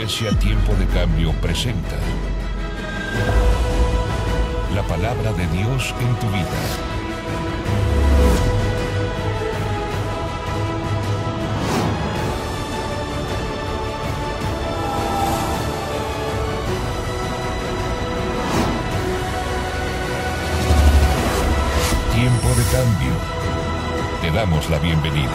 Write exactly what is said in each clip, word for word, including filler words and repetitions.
Iglesia Tiempo de Cambio presenta la palabra de Dios en tu vida. Tiempo de Cambio. Te damos la bienvenida.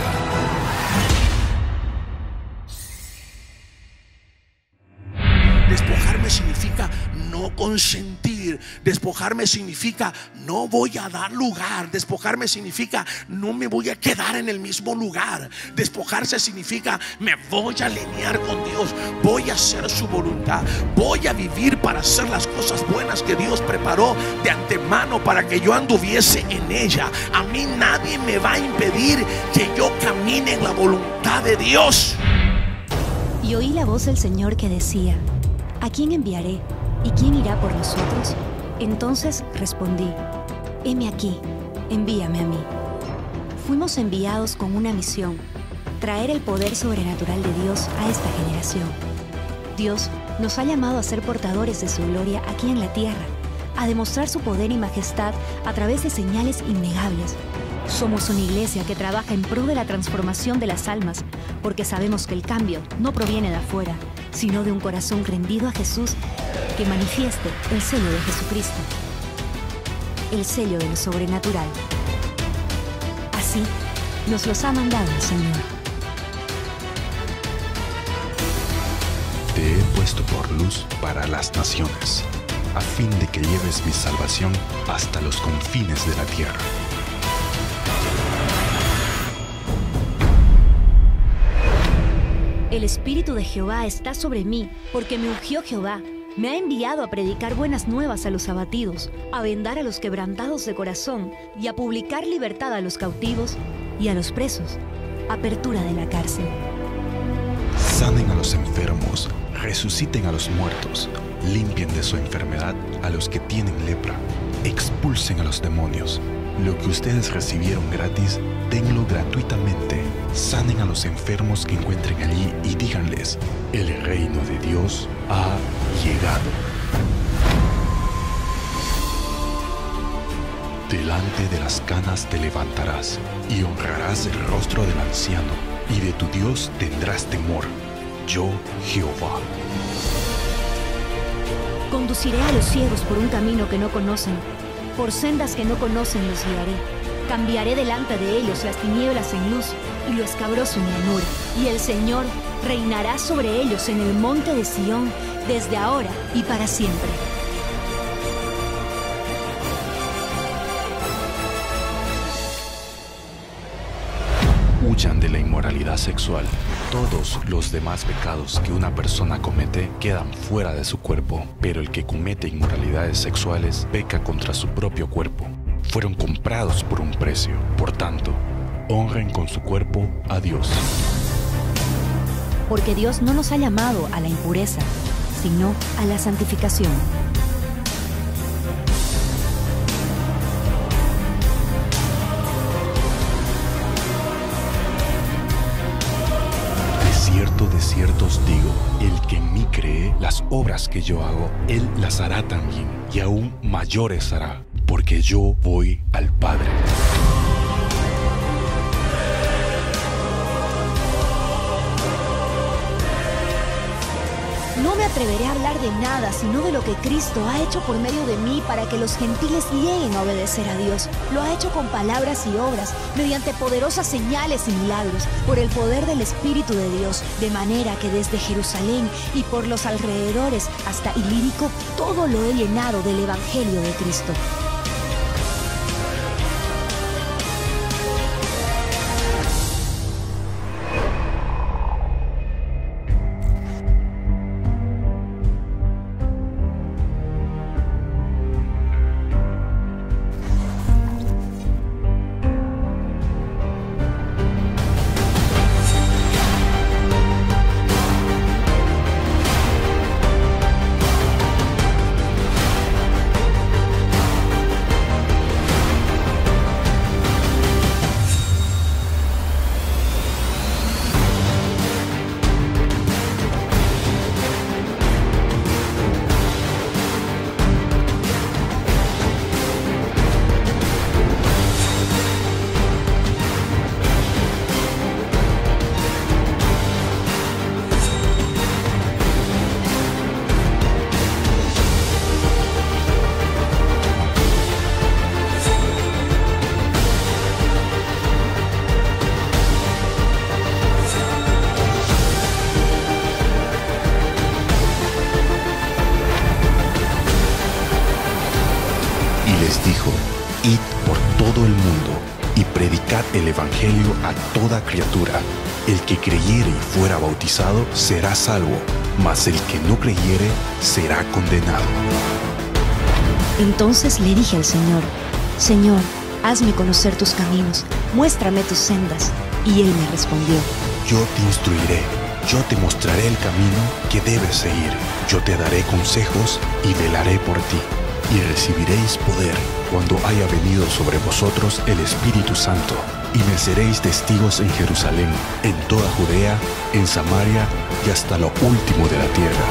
Despojarme significa no consentir. Despojarme significa no voy a dar lugar. Despojarme significa no me voy a quedar en el mismo lugar. Despojarse significa me voy a alinear con Dios. Voy a hacer su voluntad. Voy a vivir para hacer las cosas buenas que Dios preparó de antemano para que yo anduviese en ella. A mí nadie me va a impedir que yo camine en la voluntad de Dios. Y oí la voz del Señor que decía: ¿a quién enviaré? ¿Y quién irá por nosotros? Entonces respondí: heme aquí, envíame a mí. Fuimos enviados con una misión: traer el poder sobrenatural de Dios a esta generación. Dios nos ha llamado a ser portadores de su gloria aquí en la tierra, a demostrar su poder y majestad a través de señales innegables. Somos una iglesia que trabaja en pro de la transformación de las almas, porque sabemos que el cambio no proviene de afuera, sino de un corazón rendido a Jesús que manifieste el sello de Jesucristo, el sello de lo sobrenatural. Así nos los ha mandado el Señor. Te he puesto por luz para las naciones, a fin de que lleves mi salvación hasta los confines de la tierra. El Espíritu de Jehová está sobre mí, porque me ungió Jehová. Me ha enviado a predicar buenas nuevas a los abatidos, a vendar a los quebrantados de corazón y a publicar libertad a los cautivos y a los presos, apertura de la cárcel. Sanen a los enfermos, resuciten a los muertos, limpien de su enfermedad a los que tienen lepra, expulsen a los demonios. Lo que ustedes recibieron gratis, denlo gratuitamente. Sanen a los enfermos que encuentren allí y díganles: el reino de Dios ha llegado. Delante de las canas te levantarás y honrarás el rostro del anciano, y de tu Dios tendrás temor. Yo, Jehová. Conduciré a los ciegos por un camino que no conocen, por sendas que no conocen los guiaré. Cambiaré delante de ellos las tinieblas en luz y lo escabroso en llanura. Y el Señor reinará sobre ellos en el monte de Sión, desde ahora y para siempre. Huyan de la inmoralidad sexual. Todos los demás pecados que una persona comete quedan fuera de su cuerpo, pero el que comete inmoralidades sexuales peca contra su propio cuerpo. Fueron comprados por un precio. Por tanto, honren con su cuerpo a Dios. Porque Dios no nos ha llamado a la impureza, sino a la santificación. De cierto, de cierto os digo, el que en mí cree, las obras que yo hago, él las hará también, y aún mayores hará, porque yo voy al Padre. No me atreveré a hablar de nada, sino de lo que Cristo ha hecho por medio de mí para que los gentiles lleguen a obedecer a Dios. Lo ha hecho con palabras y obras, mediante poderosas señales y milagros, por el poder del Espíritu de Dios, de manera que desde Jerusalén y por los alrededores hasta Ilírico, todo lo he llenado del Evangelio de Cristo. Id por todo el mundo y predicad el evangelio a toda criatura. El que creyere y fuera bautizado será salvo, mas el que no creyere será condenado. Entonces le dije al Señor: Señor, hazme conocer tus caminos, muéstrame tus sendas. Y él me respondió: Yo te instruiré, yo te mostraré el camino que debes seguir. Yo te daré consejos y velaré por ti. Y recibiréis poder cuando haya venido sobre vosotros el Espíritu Santo. Y me seréis testigos en Jerusalén, en toda Judea, en Samaria y hasta lo último de la tierra.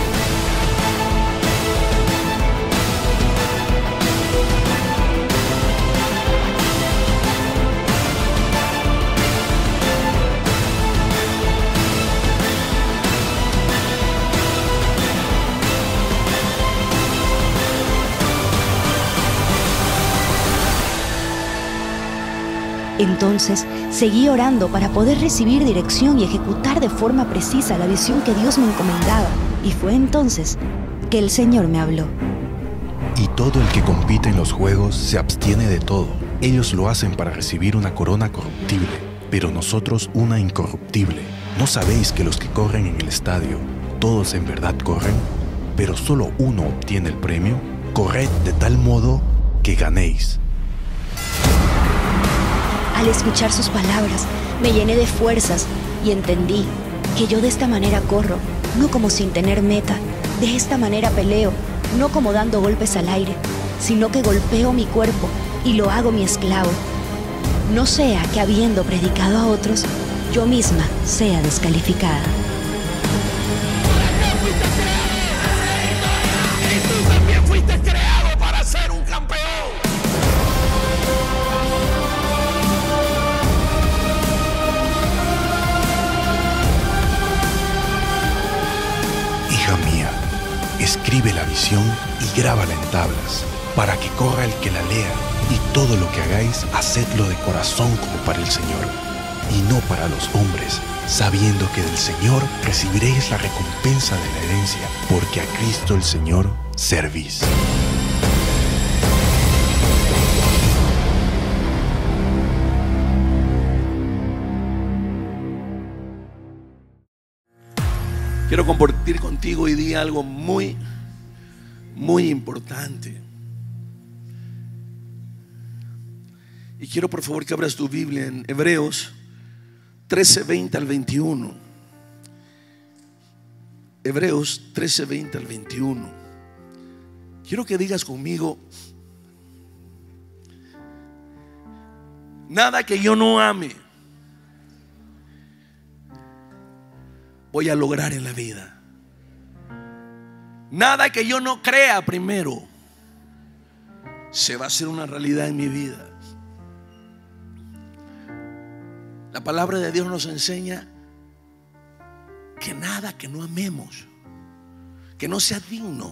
Entonces seguí orando para poder recibir dirección y ejecutar de forma precisa la visión que Dios me encomendaba. Y fue entonces que el Señor me habló. Y todo el que compite en los juegos se abstiene de todo. Ellos lo hacen para recibir una corona corruptible, pero nosotros una incorruptible. ¿No sabéis que los que corren en el estadio, todos en verdad corren, pero solo uno obtiene el premio? Corred de tal modo que ganéis. Al escuchar sus palabras, me llené de fuerzas y entendí que yo de esta manera corro, no como sin tener meta. De esta manera peleo, no como dando golpes al aire, sino que golpeo mi cuerpo y lo hago mi esclavo. No sea que habiendo predicado a otros, yo misma sea descalificada. Y tú también fuiste creado para ser un campeón. Hija mía, escribe la visión y grábala en tablas, para que corra el que la lea, y todo lo que hagáis, hacedlo de corazón como para el Señor, y no para los hombres, sabiendo que del Señor recibiréis la recompensa de la herencia, porque a Cristo el Señor servís. Quiero compartir contigo hoy día algo muy, muy importante. Y quiero por favor que abras tu Biblia en Hebreos trece, veinte al veintiuno. Hebreos trece, veinte al veintiuno. Quiero que digas conmigo: nada que yo no ame voy a lograr en la vida. Nada que yo no crea primero se va a hacer una realidad en mi vida. La palabra de Dios nos enseña que nada que no amemos, que no sea digno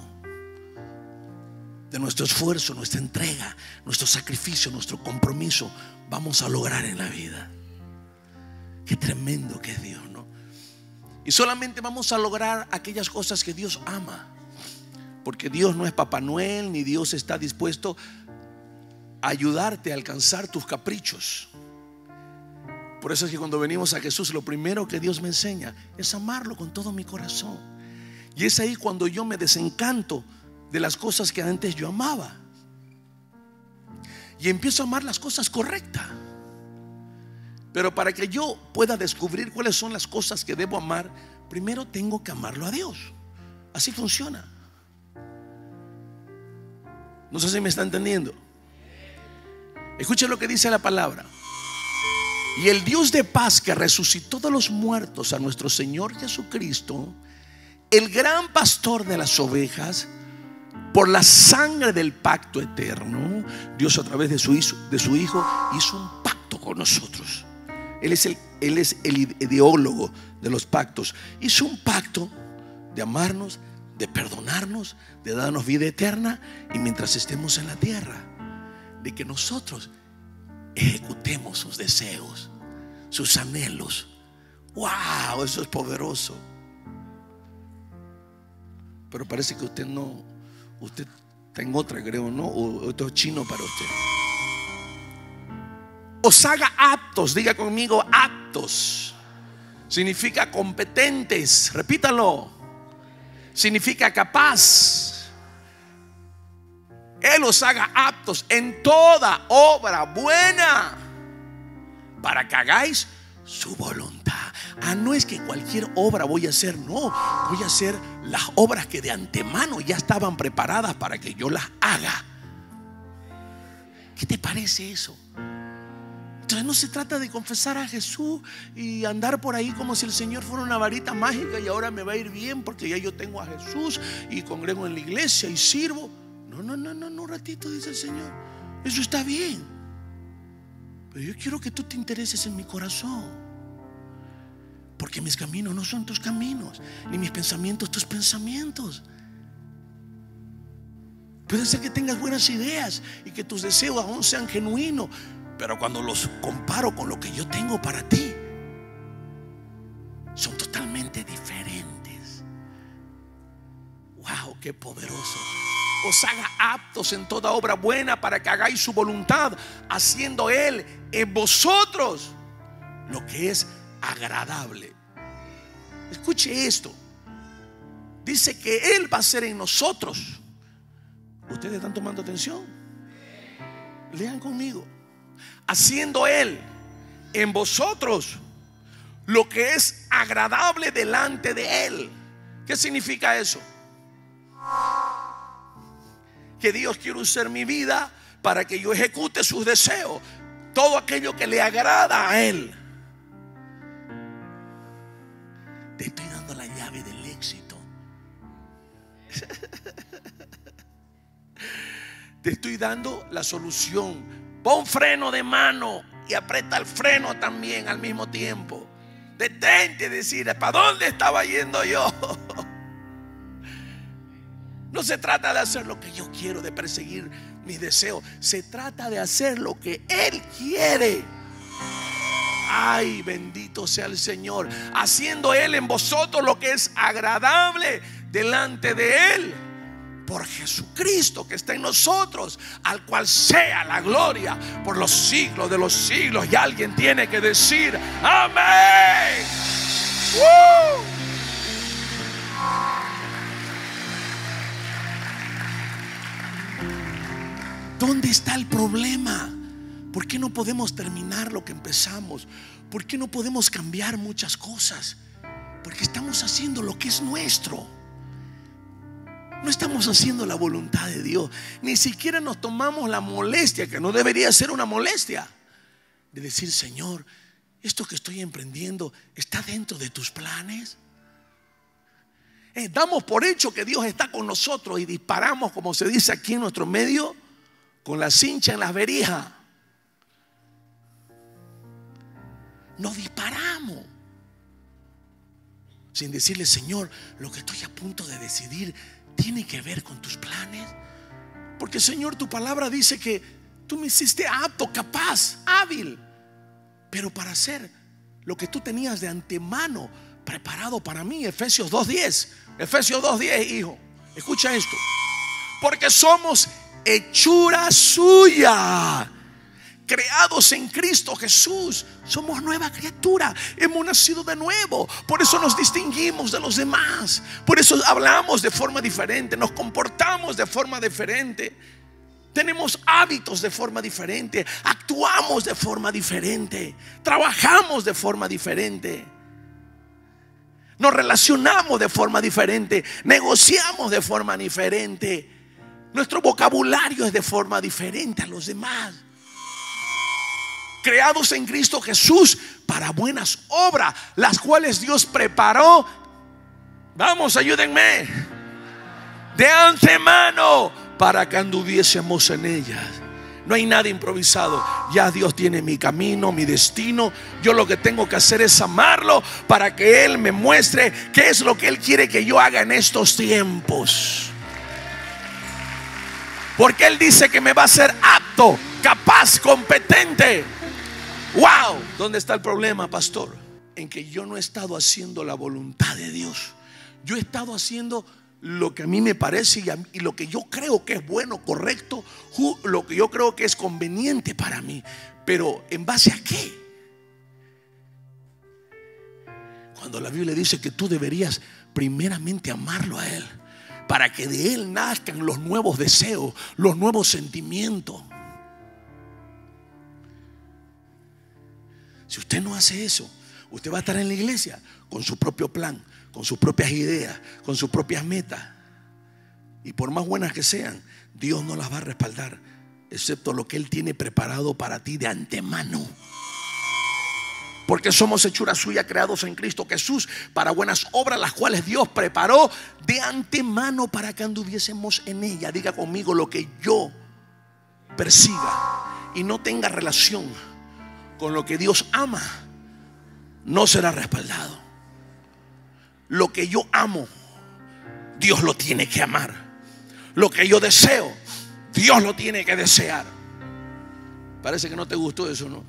de nuestro esfuerzo, nuestra entrega, nuestro sacrificio, nuestro compromiso, vamos a lograr en la vida. Qué tremendo que es Dios, ¿no? Y solamente vamos a lograr aquellas cosas que Dios ama, porque Dios no es Papá Noel, ni Dios está dispuesto a ayudarte a alcanzar tus caprichos. Por eso es que cuando venimos a Jesús, lo primero que Dios me enseña es amarlo con todo mi corazón. Y es ahí cuando yo me desencanto de las cosas que antes yo amaba y empiezo a amar las cosas correctas. Pero para que yo pueda descubrir cuáles son las cosas que debo amar, primero tengo que amarlo a Dios. Así funciona. No sé si me está entendiendo. Escuchen lo que dice la palabra. Y el Dios de paz, que resucitó de los muertos a nuestro Señor Jesucristo, el gran pastor de las ovejas, por la sangre del pacto eterno, Dios a través de su hijo, de su hijo hizo un pacto con nosotros. Él es el, él es el ideólogo de los pactos. Hizo un pacto de amarnos, de perdonarnos, de darnos vida eterna, y mientras estemos en la tierra, de que nosotros ejecutemos sus deseos, sus anhelos. ¡Wow! Eso es poderoso. Pero parece que usted no, usted está en otra, creo, ¿no? O esto es chino para usted. os haga aptos. Diga conmigo, aptos. Significa competentes. Repítalo. Significa capaz. Él os haga aptos en toda obra buena, para que hagáis su voluntad. Ah, no es que cualquier obra voy a hacer, no, voy a hacer las obras que de antemano ya estaban preparadas para que yo las haga. ¿Qué te parece eso? Entonces no se trata de confesar a Jesús y andar por ahí como si el Señor fuera una varita mágica y ahora me va a ir bien porque ya yo tengo a Jesús y congrego en la iglesia y sirvo. No, no, no, no, no, un ratito, dice el Señor. Eso está bien, pero yo quiero que tú te intereses en mi corazón, porque mis caminos no son tus caminos, ni mis pensamientos tus pensamientos. Puede ser que tengas buenas ideas y que tus deseos aún sean genuinos, pero cuando los comparo con lo que yo tengo para ti, son totalmente diferentes. Wow, qué poderoso. Os haga aptos en toda obra buena, para que hagáis su voluntad, haciendo Él en vosotros lo que es agradable. Escuche esto. Dice que Él va a hacer en nosotros. ¿Ustedes están tomando atención? Lean conmigo. Haciendo Él en vosotros lo que es agradable delante de Él. ¿Qué significa eso? Que Dios quiere usar mi vida para que yo ejecute sus deseos, todo aquello que le agrada a Él. Te estoy dando la llave del éxito. Te estoy dando la solución. Pon freno de mano y aprieta el freno también al mismo tiempo. Detente y decir, ¿para dónde estaba yendo yo? No se trata de hacer lo que yo quiero, de perseguir mis deseos. Se trata de hacer lo que Él quiere. Ay, bendito sea el Señor. Haciendo Él en vosotros lo que es agradable delante de Él, por Jesucristo que está en nosotros, al cual sea la gloria por los siglos de los siglos. Y alguien tiene que decir amén. ¡Woo! ¿Dónde está el problema? ¿Por qué no podemos terminar lo que empezamos? ¿Por qué no podemos cambiar muchas cosas? Porque estamos haciendo lo que es nuestro. No estamos haciendo la voluntad de Dios. Ni siquiera nos tomamos la molestia, que no debería ser una molestia, de decir, Señor, esto que estoy emprendiendo está dentro de tus planes. Eh, damos por hecho que Dios está con nosotros y disparamos, como se dice aquí en nuestro medio, con la cincha en las verijas. Nos disparamos sin decirle, Señor, lo que estoy a punto de decidir tiene que ver con tus planes. Porque, Señor, tu palabra dice que tú me hiciste apto, capaz, hábil, pero para hacer lo que tú tenías de antemano preparado para mí. Efesios dos diez. Efesios dos diez, hijo, escucha esto. Porque somos hechura suya, creados en Cristo Jesús. Somos nueva criatura, hemos nacido de nuevo. Por eso nos distinguimos de los demás. Por eso hablamos de forma diferente, nos comportamos de forma diferente, tenemos hábitos de forma diferente, actuamos de forma diferente, trabajamos de forma diferente, nos relacionamos de forma diferente, negociamos de forma diferente. Nuestro vocabulario es de forma diferente a los demás. Creados en Cristo Jesús para buenas obras, las cuales Dios preparó. Vamos, ayúdenme. De antemano, para que anduviésemos en ellas. No hay nada improvisado. Ya Dios tiene mi camino, mi destino. Yo lo que tengo que hacer es amarlo, para que Él me muestre qué es lo que Él quiere que yo haga en estos tiempos. Porque Él dice que me va a hacer apto, capaz, competente. Wow, ¿dónde está el problema, pastor? En que yo no he estado haciendo la voluntad de Dios. Yo he estado haciendo lo que a mí me parece y, a, y lo que yo creo que es bueno, correcto, lo que yo creo que es conveniente para mí. Pero ¿en base a qué? Cuando la Biblia dice que tú deberías primeramente amarlo a Él, para que de Él nazcan los nuevos deseos, los nuevos sentimientos. Si usted no hace eso, usted va a estar en la iglesia con su propio plan, con sus propias ideas, con sus propias metas. Y por más buenas que sean, Dios no las va a respaldar, excepto lo que Él tiene preparado para ti de antemano. Porque somos hechura suya, creados en Cristo Jesús para buenas obras, las cuales Dios preparó de antemano para que anduviésemos en ella. Diga conmigo: lo que yo persiga y no tenga relación con lo que Dios ama, no será respaldado. Lo que yo amo, Dios lo tiene que amar. Lo que yo deseo, Dios lo tiene que desear. Parece que no te gustó eso, ¿no?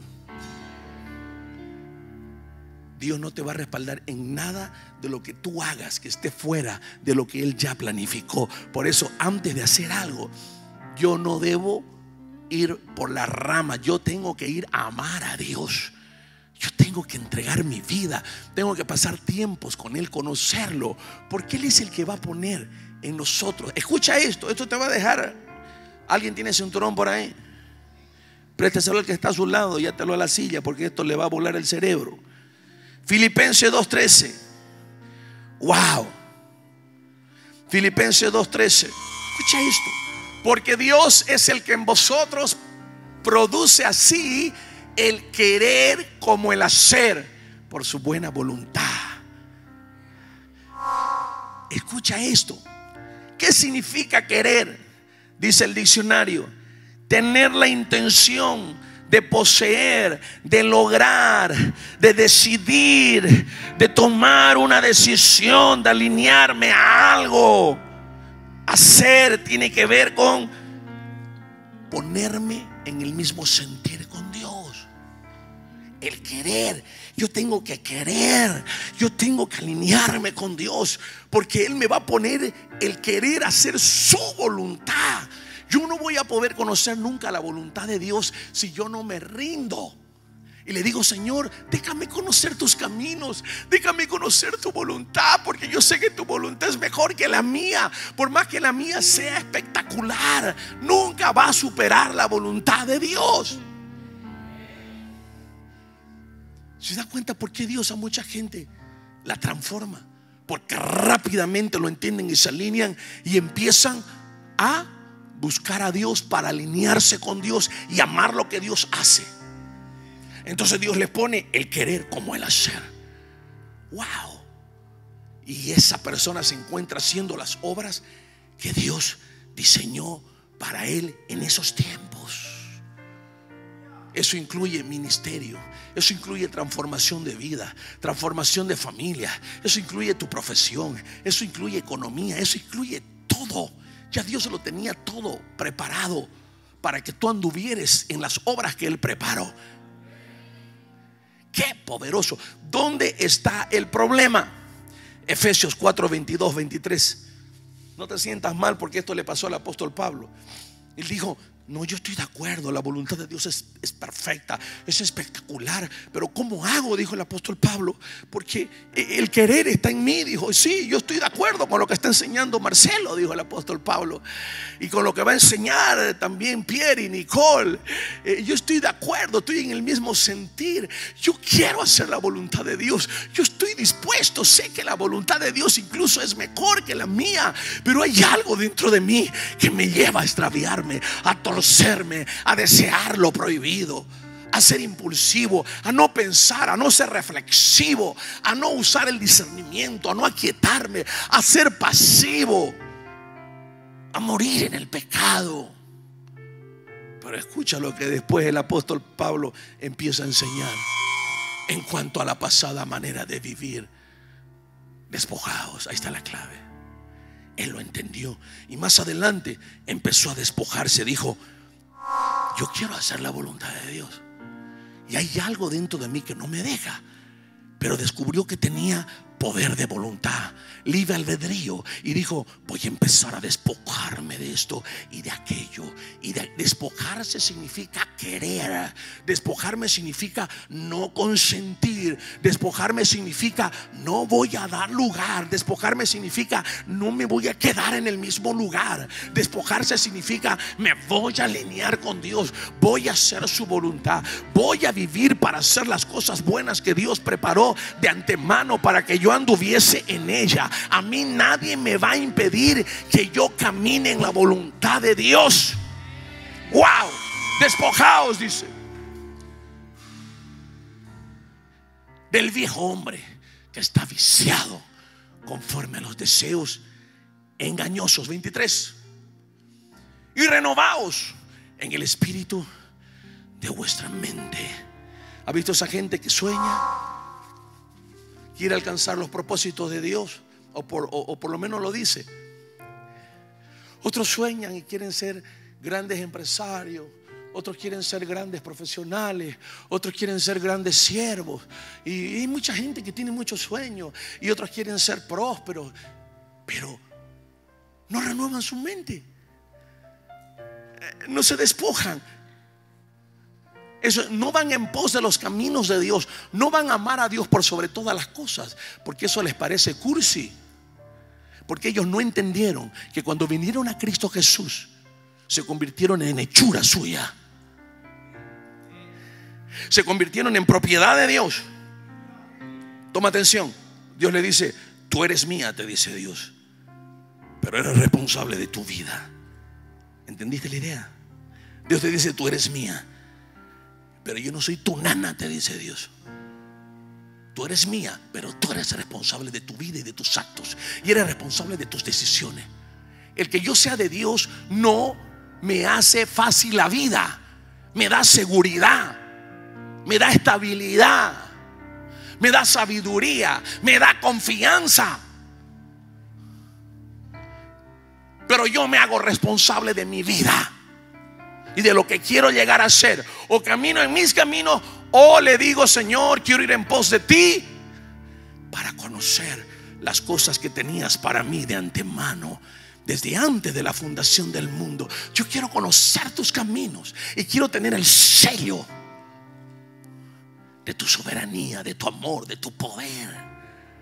Dios no te va a respaldar en nada de lo que tú hagas que esté fuera de lo que Él ya planificó. Por eso, antes de hacer algo, yo no debo ir por la rama. Yo tengo que ir a amar a Dios. Yo tengo que entregar mi vida. Tengo que pasar tiempos con Él, conocerlo, porque Él es el que va a poner en nosotros. Escucha esto, esto te va a dejar. ¿Alguien tiene cinturón por ahí? Présteselo al que está a su lado, yátelo a la silla, porque esto le va a volar el cerebro. Filipenses dos trece. Wow. Filipenses dos trece. Escucha esto. Porque Dios es el que en vosotros produce así el querer como el hacer por su buena voluntad. Escucha esto. ¿Qué significa querer? Dice el diccionario: tener la intención de poseer, de lograr, de decidir, de tomar una decisión, de alinearme a algo. Hacer tiene que ver con ponerme en el mismo sentir con Dios. El querer, yo tengo que querer, yo tengo que alinearme con Dios, porque Él me va a poner el querer hacer su voluntad. Yo no voy a poder conocer nunca la voluntad de Dios si yo no me rindo y le digo: Señor, déjame conocer tus caminos, déjame conocer tu voluntad, porque yo sé que tu voluntad es mejor que la mía. Por más que la mía sea espectacular, nunca va a superar la voluntad de Dios. ¿Se da cuenta por qué Dios a mucha gente la transforma? Porque rápidamente lo entienden y se alinean y empiezan a buscar a Dios para alinearse con Dios y amar lo que Dios hace. Entonces Dios les pone el querer como el hacer. Wow. Y esa persona se encuentra haciendo las obras que Dios diseñó para él en esos tiempos. Eso incluye ministerio, eso incluye transformación de vida, transformación de familia, eso incluye tu profesión, eso incluye economía, eso incluye todo. Ya Dios lo tenía todo preparado para que tú anduvieres en las obras que Él preparó. ¡Qué poderoso! ¿Dónde está el problema? Efesios cuatro, veintidós, veintitrés. No te sientas mal, porque esto le pasó al apóstol Pablo. Él dijo: no, yo estoy de acuerdo, la voluntad de Dios es, es perfecta, es espectacular, pero ¿cómo hago? Dijo el apóstol Pablo, porque el querer está en mí. Dijo: sí, yo estoy de acuerdo con lo que está enseñando Marcelo, dijo el apóstol Pablo, y con lo que va a enseñar también Pierre y Nicole. eh, Yo estoy de acuerdo, estoy en el mismo sentir. Yo quiero hacer la voluntad de Dios, yo estoy dispuesto. Sé que la voluntad de Dios incluso es mejor que la mía, pero hay algo dentro de mí que me lleva a extraviarme, a torcerme, a desear lo prohibido, a ser impulsivo, a no pensar, a no ser reflexivo, a no usar el discernimiento, a no aquietarme, a ser pasivo, a morir en el pecado. Pero escucha lo que después el apóstol Pablo empieza a enseñar en cuanto a la pasada manera de vivir. Despojaos, ahí está la clave. Él lo entendió y más adelante empezó a despojarse. Dijo: yo quiero hacer la voluntad de Dios, y hay algo dentro de mí que no me deja. Pero descubrió que tenía poder de voluntad, libre albedrío, y dijo: voy a empezar a despojarme de esto y de aquello. Y de, despojarse significa querer. Despojarme significa no consentir. Despojarme significa no voy a dar lugar. Despojarme significa no me voy a quedar en el mismo lugar. Despojarse significa me voy a alinear con Dios, voy a hacer su voluntad, voy a vivir para hacer las cosas buenas que Dios preparó de antemano para que yo anduviese en ella. A mí nadie me va a impedir que yo camine en la voluntad de Dios. Wow, despojaos, dice, del viejo hombre que está viciado conforme a los deseos engañosos. veintitrés. Y renovaos en el espíritu de vuestra mente. ¿Ha visto esa gente que sueña, quiere alcanzar los propósitos de Dios? O por, o, o por lo menos lo dice. Otros sueñan y quieren ser grandes empresarios, otros quieren ser grandes profesionales, otros quieren ser grandes siervos. Y hay mucha gente que tiene muchos sueños, y otros quieren ser prósperos, pero no renuevan su mente, no se despojan. Eso, no van en pos de los caminos de Dios, no van a amar a Dios por sobre todas las cosas, porque eso les parece cursi. Porque ellos no entendieron que cuando vinieron a Cristo Jesús se convirtieron en hechura suya, se convirtieron en propiedad de Dios. Toma atención, Dios le dice: tú eres mía, te dice Dios, pero eres responsable de tu vida. ¿Entendiste la idea? Dios te dice: tú eres mía, pero yo no soy tu nana, te dice Dios. Tú eres mía, pero tú eres responsable de tu vida y de tus actos, y eres responsable de tus decisiones. El que yo sea de Dios no me hace fácil la vida, me da seguridad, me da estabilidad, me da sabiduría, me da confianza. Pero yo me hago responsable de mi vida y de lo que quiero llegar a ser. O camino en mis caminos, o le digo: Señor, quiero ir en pos de ti para conocer las cosas que tenías para mí de antemano, desde antes de la fundación del mundo. Yo quiero conocer tus caminos y quiero tener el sello de tu soberanía, de tu amor, de tu poder.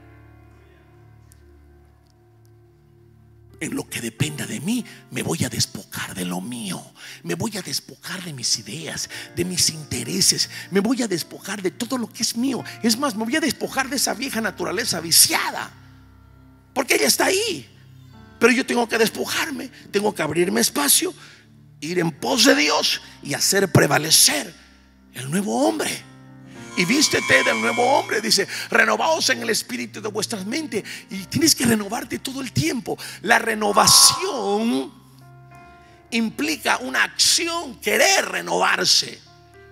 En lo que dependa de mí, me voy a despojar de lo mío. Me voy a despojar de mis ideas, de mis intereses. Me voy a despojar de todo lo que es mío. Es más, me voy a despojar de esa vieja naturaleza viciada, porque ella está ahí. Pero yo tengo que despojarme, tengo que abrirme espacio, ir en pos de Dios y hacer prevalecer el nuevo hombre. Y vístete del nuevo hombre, dice: renovaos en el espíritu de vuestras mentes. Y tienes que renovarte todo el tiempo. La renovación implica una acción, querer renovarse.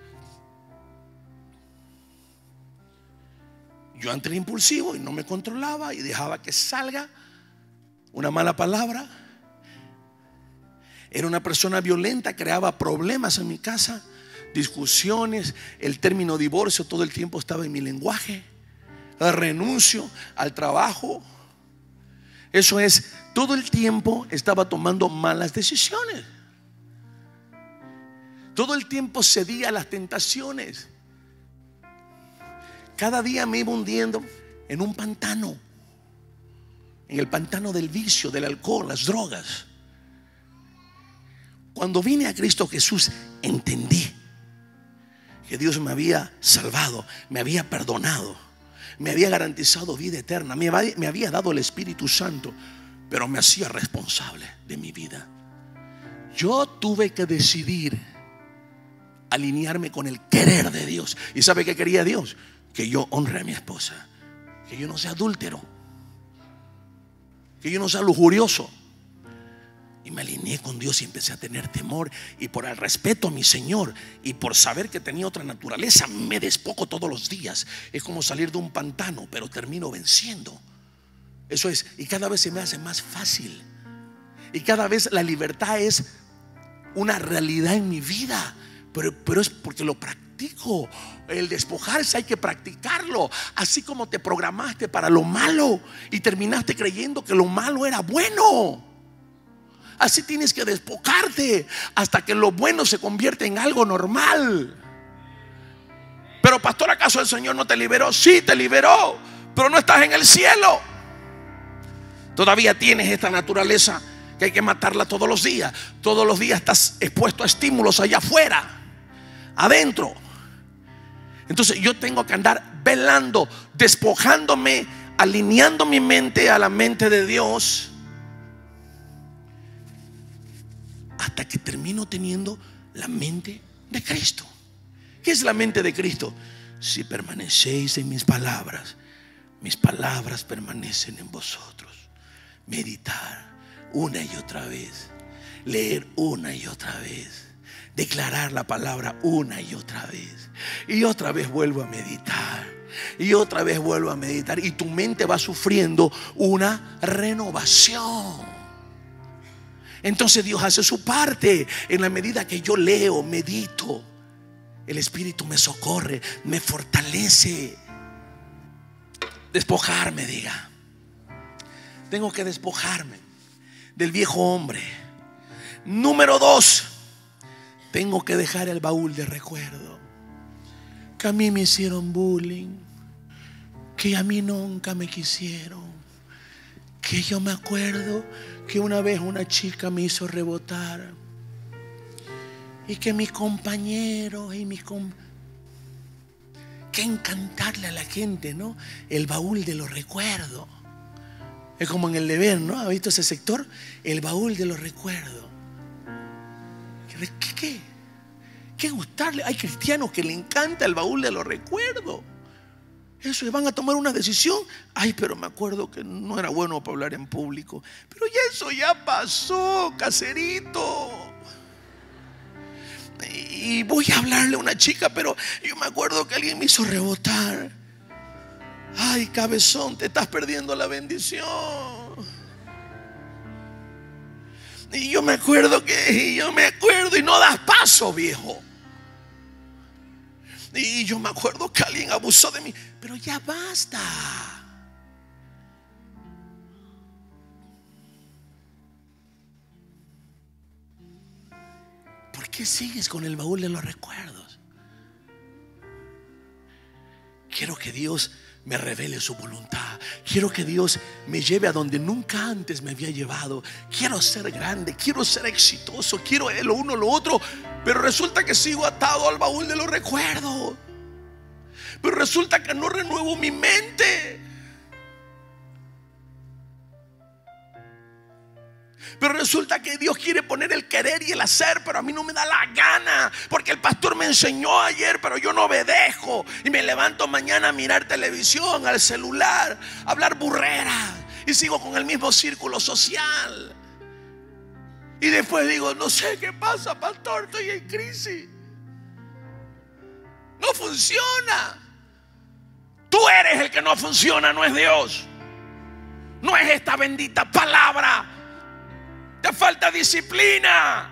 Yo antes era impulsivo y no me controlaba y dejaba que salga una mala palabra. Era una persona violenta, creaba problemas en mi casa, discusiones. El término divorcio todo el tiempo estaba en mi lenguaje. Renuncio al trabajo. Eso es, todo el tiempo estaba tomando malas decisiones. Todo el tiempo cedía a las tentaciones. Cada día me iba hundiendo en un pantano, en el pantano del vicio, del alcohol, las drogas. Cuando vine a Cristo Jesús, entendí que Dios me había salvado, me había perdonado, me había garantizado vida eterna, me había, me había dado el Espíritu Santo, pero me hacía responsable de mi vida. Yo tuve que decidir alinearme con el querer de Dios. ¿Y sabe qué quería Dios? Que yo honre a mi esposa, que yo no sea adúltero, que yo no sea lujurioso. Y me alineé con Dios y empecé a tener temor. Y por el respeto a mi Señor y por saber que tenía otra naturaleza, me despojo todos los días. Es como salir de un pantano, pero termino venciendo. Eso es, y cada vez se me hace más fácil. Y cada vez la libertad es una realidad en mi vida, pero, pero es porque lo practico. El despojarse hay que practicarlo. Así como te programaste para lo malo y terminaste creyendo que lo malo era bueno, así tienes que despojarte hasta que lo bueno se convierte en algo normal. Pero pastor, ¿acaso el Señor no te liberó? Sí, te liberó, pero no estás en el cielo. Todavía tienes esta naturaleza que hay que matarla todos los días. Todos los días estás expuesto a estímulos allá afuera, adentro. Entonces yo tengo que andar velando, despojándome, alineando mi mente a la mente de Dios, hasta que termino teniendo la mente de Cristo. ¿Qué es la mente de Cristo? Si permanecéis en mis palabras, mis palabras permanecen en vosotros. Meditar una y otra vez, leer una y otra vez, declarar la palabra una y otra vez, y otra vez vuelvo a meditar, y otra vez vuelvo a meditar, y tu mente va sufriendo una renovación. Entonces Dios hace su parte. En la medida que yo leo, medito, el Espíritu me socorre, me fortalece. Despojarme, diga. Tengo que despojarme del viejo hombre. Número dos, tengo que dejar el baúl de recuerdo. Que a mí me hicieron bullying, que a mí nunca me quisieron, que yo me acuerdo que una vez una chica me hizo rebotar, y que mis compañeros y mis com... que encantarle a la gente, ¿no? El baúl de los recuerdos. Es como en el deber, ¿no? ¿Ha visto ese sector? El baúl de los recuerdos. ¿Qué? ¿Qué? ¿Qué gustarle? Hay cristianos que le encanta el baúl de los recuerdos. Eso, y van a tomar una decisión. Ay, pero me acuerdo que no era bueno para hablar en público. Pero ya eso ya pasó, caserito. Y voy a hablarle a una chica, pero yo me acuerdo que alguien me hizo rebotar. Ay, cabezón, te estás perdiendo la bendición. Y yo me acuerdo que, y yo me acuerdo y no das paso, viejo. Y yo me acuerdo que alguien abusó de mí. Pero ya basta. ¿Por qué sigues con el baúl de los recuerdos? Quiero que Dios me revele su voluntad. Quiero que Dios me lleve a donde nunca antes me había llevado. Quiero ser grande, quiero ser exitoso, quiero lo uno, lo otro. Pero resulta que sigo atado al baúl de los recuerdos. Pero resulta que no renuevo mi mente. Pero resulta que Dios quiere poner el querer y el hacer, pero a mí no me da la gana, porque el pastor me enseñó ayer, pero yo no obedezco. Y me levanto mañana a mirar televisión, al celular, a hablar burrera, y sigo con el mismo círculo social. Y después digo, no sé qué pasa, pastor, estoy en crisis. No funciona. Tú eres el que no funciona, no es Dios. No es esta bendita palabra. Te falta disciplina.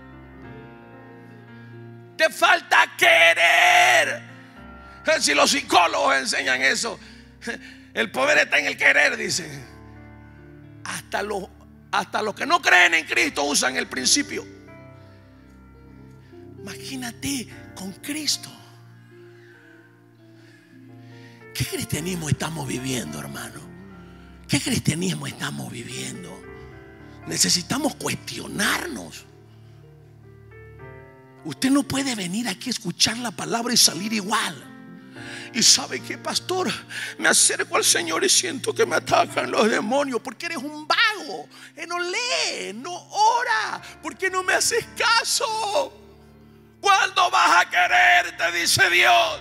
Te falta querer. Si los psicólogos enseñan eso, el poder está en el querer, dicen. Hasta los, hasta los que no creen en Cristo usan el principio. Imagínate con Cristo. ¿Qué cristianismo estamos viviendo, hermano? ¿Qué cristianismo estamos viviendo? Necesitamos cuestionarnos. Usted no puede venir aquí a escuchar la palabra y salir igual. Y sabe que, pastor, me acerco al Señor y siento que me atacan los demonios, porque eres un vago, que no lee, no ora, porque no me haces caso. ¿Cuándo vas a querer? Te dice Dios.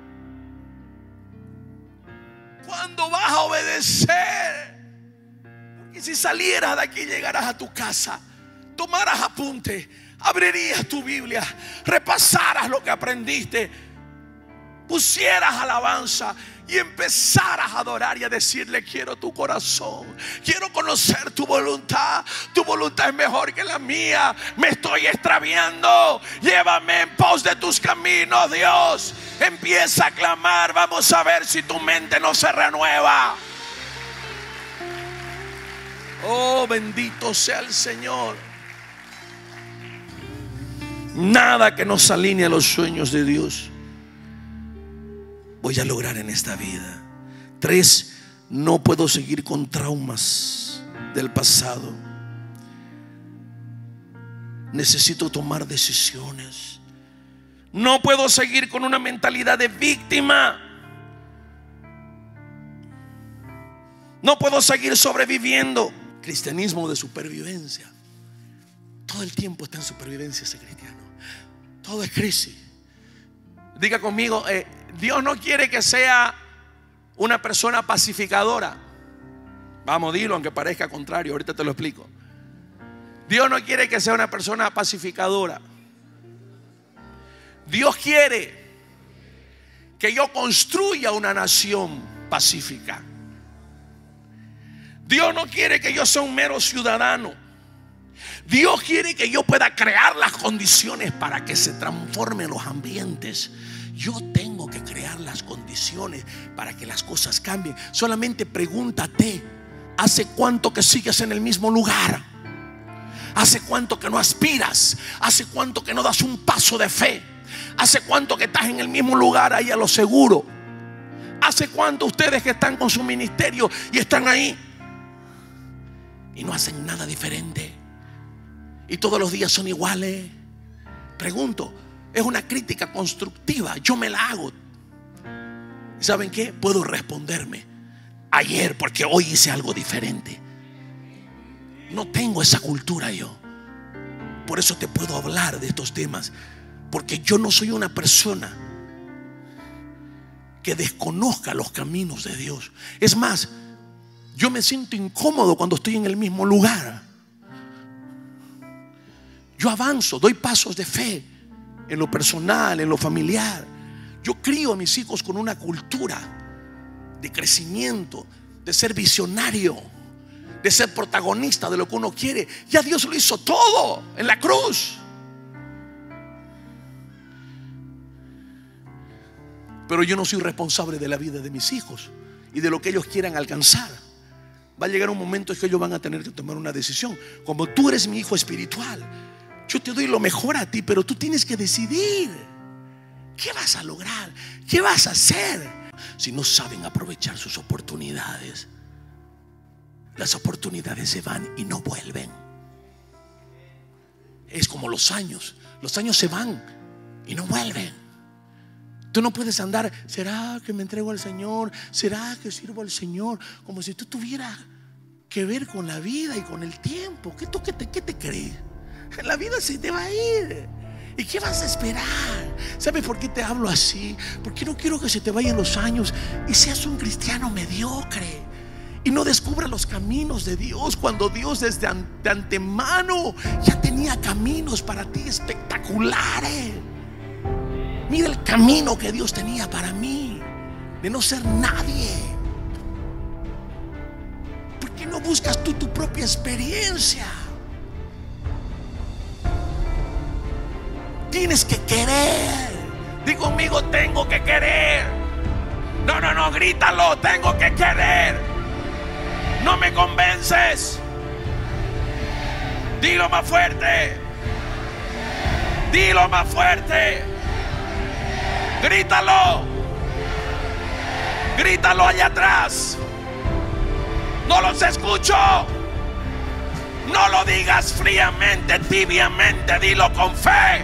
¿Cuándo vas a obedecer? Y si salieras de aquí, llegaras a tu casa, tomaras apunte, abrirías tu Biblia, repasaras lo que aprendiste, pusieras alabanza y empezar a adorar y a decirle: quiero tu corazón, quiero conocer tu voluntad. Tu voluntad es mejor que la mía. Me estoy extraviando, llévame en pos de tus caminos, Dios. Empieza a clamar. Vamos a ver si tu mente no se renueva. Oh, bendito sea el Señor. Nada que nos alinee a los sueños de Dios voy a lograr en esta vida. Tres, no puedo seguir con traumas del pasado. Necesito tomar decisiones. No puedo seguir con una mentalidad de víctima. No puedo seguir sobreviviendo. Cristianismo de supervivencia. Todo el tiempo está en supervivencia ese cristiano. Todo es crisis. Diga conmigo, eh, Dios no quiere que sea una persona pacificadora. Vamos, dilo aunque parezca contrario, ahorita te lo explico. Dios no quiere que sea una persona pacificadora. Dios quiere que yo construya una nación pacífica. Dios no quiere que yo sea un mero ciudadano. Dios quiere que yo pueda crear las condiciones para que se transformen los ambientes. Yo tengo que crear las condiciones para que las cosas cambien. Solamente pregúntate: ¿hace cuánto que sigues en el mismo lugar? ¿Hace cuánto que no aspiras? ¿Hace cuánto que no das un paso de fe? ¿Hace cuánto que estás en el mismo lugar ahí a lo seguro? ¿Hace cuánto ustedes que están con su ministerio y están ahí y no hacen nada diferente? Y todos los días son iguales. Pregunto, es una crítica constructiva, yo me la hago. ¿Saben qué? Puedo responderme: ayer, porque hoy hice algo diferente. No tengo esa cultura yo. Por eso te puedo hablar de estos temas, porque yo no soy una persona que desconozca los caminos de Dios. Es más, yo me siento incómodo cuando estoy en el mismo lugar. Yo avanzo, doy pasos de fe en lo personal, en lo familiar. Yo crío a mis hijos con una cultura de crecimiento, de ser visionario, de ser protagonista de lo que uno quiere. Ya Dios lo hizo todo en la cruz. Pero yo no soy responsable de la vida de mis hijos y de lo que ellos quieran alcanzar. Va a llegar un momento en que ellos van a tener que tomar una decisión. Como tú eres mi hijo espiritual, yo te doy lo mejor a ti, pero tú tienes que decidir qué vas a lograr, qué vas a hacer. Si no saben aprovechar sus oportunidades, las oportunidades se van y no vuelven. Es como los años. Los años se van y no vuelven. Tú no puedes andar: ¿será que me entrego al Señor? ¿Será que sirvo al Señor? Como si tú tuvieras que ver con la vida y con el tiempo. ¿Qué, tú, qué, te, qué te crees? La vida se te va a ir. ¿Y qué vas a esperar? ¿Sabes por qué te hablo así? Porque no quiero que se te vayan los años y seas un cristiano mediocre y no descubras los caminos de Dios, cuando Dios desde an, de antemano ya tenía caminos para ti espectaculares. Mira el camino que Dios tenía para mí, de no ser nadie. ¿Por qué no buscas tú tu propia experiencia? Tienes que querer. Digo conmigo: tengo que querer. No, no, no, grítalo: tengo que querer. No me convences. Dilo más fuerte. Dilo más fuerte. Grítalo. Grítalo allá atrás. No los escucho. No lo digas fríamente, tibiamente. Dilo con fe.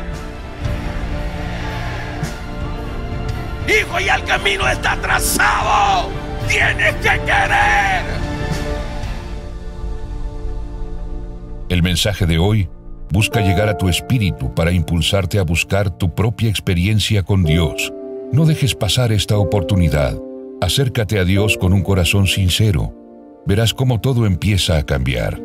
Hijo, ya el camino está trazado. Tienes que querer. El mensaje de hoy busca llegar a tu espíritu para impulsarte a buscar tu propia experiencia con Dios. No dejes pasar esta oportunidad. Acércate a Dios con un corazón sincero. Verás cómo todo empieza a cambiar.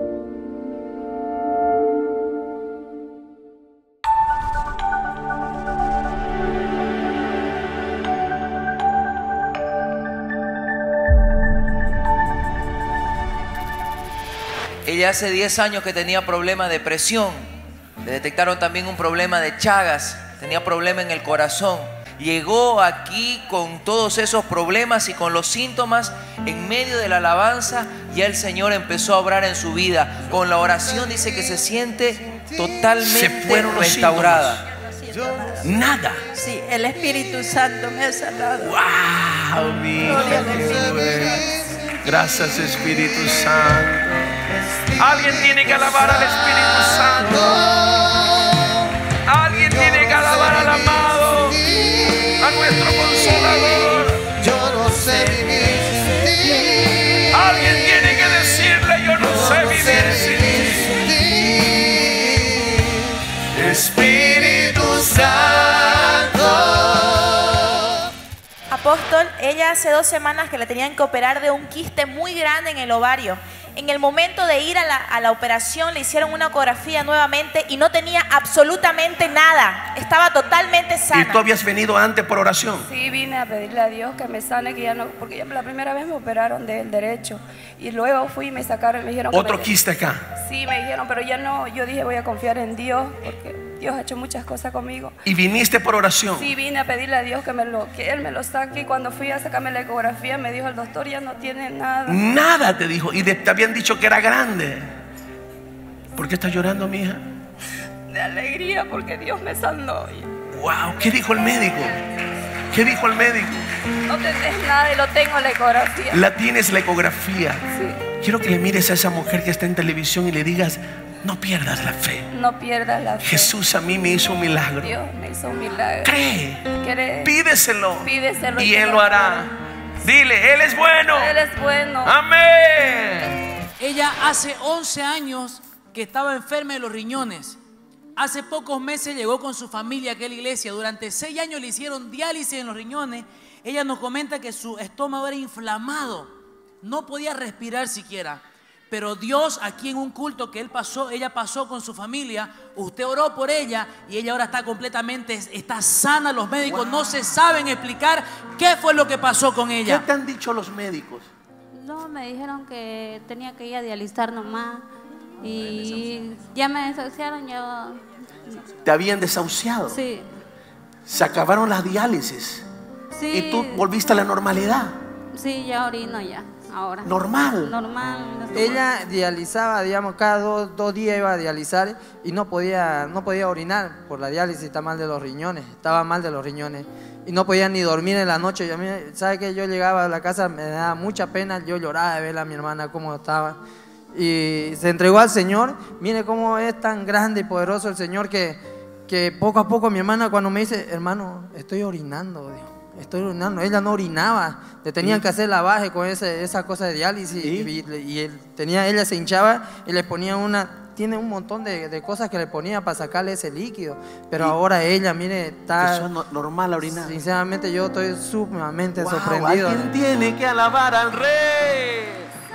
ella hace diez años que tenía problemas de presión. Le detectaron también un problema de Chagas. Tenía problema en el corazón. Llegó aquí con todos esos problemas y con los síntomas. En medio de la alabanza ya el Señor empezó a obrar en su vida. Con la oración dice que se siente totalmente restaurada. Nada. Sí, el Espíritu Santo me ha sanado. Wow, mi hija, qué bueno. Gracias, Espíritu Santo. Alguien tiene que alabar al Espíritu Santo. Alguien tiene que alabar al amado, a nuestro Consolador. Yo no sé vivir sin ti. Alguien tiene que decirle: yo no sé vivir sin ti. Espíritu Santo. Apóstol, ella hace dos semanas que le tenían que operar de un quiste muy grande en el ovario. En el momento de ir a la, a la operación le hicieron una ecografía nuevamente y no tenía absolutamente nada. Estaba totalmente sana. ¿Y tú habías venido antes por oración? Sí, vine a pedirle a Dios que me sane, que ya no, porque ya la primera vez me operaron del derecho y luego fui y me sacaron y me dijeron ¿Otro que me, quiste acá? Sí, me dijeron, pero ya no. Yo dije, voy a confiar en Dios porque Dios ha hecho muchas cosas conmigo. ¿Y viniste por oración? Sí, vine a pedirle a Dios que, me lo, que Él me lo saque. Y cuando fui a sacarme la ecografía me dijo el doctor, ya no tiene nada. Nada, te dijo. Y de, te habían dicho que era grande. ¿Por qué estás llorando, mija? De alegría porque Dios me sanó. Wow, ¿qué dijo el médico? ¿Qué dijo el médico? No tenés nada y lo tengo la ecografía. La tienes la ecografía. Sí. Quiero que le mires a esa mujer que está en televisión y le digas: no pierdas la fe. No pierdas la fe. Jesús a mí me hizo un milagro. Dios me hizo un milagro. Cree. Cree. Pídeselo. Pídeselo y Él lo hará. Dile: Él es bueno. Él es bueno. Amén. Ella hace once años que estaba enferma de los riñones. Hace pocos meses llegó con su familia aquí a la iglesia. Durante seis años le hicieron diálisis en los riñones. Ella nos comenta que su estómago era inflamado. No podía respirar siquiera. Pero Dios, aquí en un culto que él pasó, ella pasó con su familia, usted oró por ella y ella ahora está completamente, está sana. Los médicos wow. no se saben explicar qué fue lo que pasó con ella. ¿Qué te han dicho los médicos? No, me dijeron que tenía que ir a dializar nomás y ya me desahuciaron. Yo... ¿Te habían desahuciado? Sí. Se acabaron las diálisis. Sí. ¿Y tú volviste a la normalidad? Sí, ya orino ya. Ahora. Normal. Normal. Ella dializaba, digamos, cada dos, dos días iba a dializar y no podía, no podía orinar por la diálisis, está mal de los riñones, estaba mal de los riñones y no podía ni dormir en la noche. Yo, ¿sabe qué? Yo llegaba a la casa, me daba mucha pena, yo lloraba de ver a mi hermana cómo estaba y se entregó al Señor. Mire cómo es tan grande y poderoso el Señor que, que poco a poco mi hermana cuando me dice: hermano, estoy orinando, dijo. Estoy orinando. Ella no orinaba, le tenían que hacer lavaje con ese, esa cosa de diálisis y, y, y él tenía, ella se hinchaba y le ponía una, tiene un montón de, de cosas que le ponía para sacarle ese líquido, pero ¿y? Ahora ella, mire, está... Eso es no, normal orinar. Sinceramente yo estoy sumamente wow, sorprendido. Alguien tiene que alabar al Rey.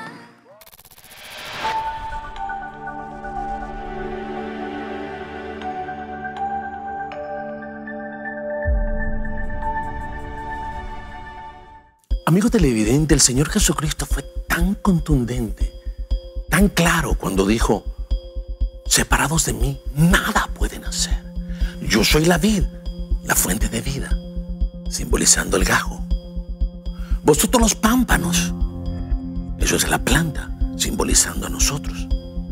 Amigo televidente, el Señor Jesucristo fue tan contundente, tan claro cuando dijo: separados de mí, nada pueden hacer. Yo soy la vid, la fuente de vida, simbolizando el gajo. Vosotros los pámpanos, eso es la planta, simbolizando a nosotros.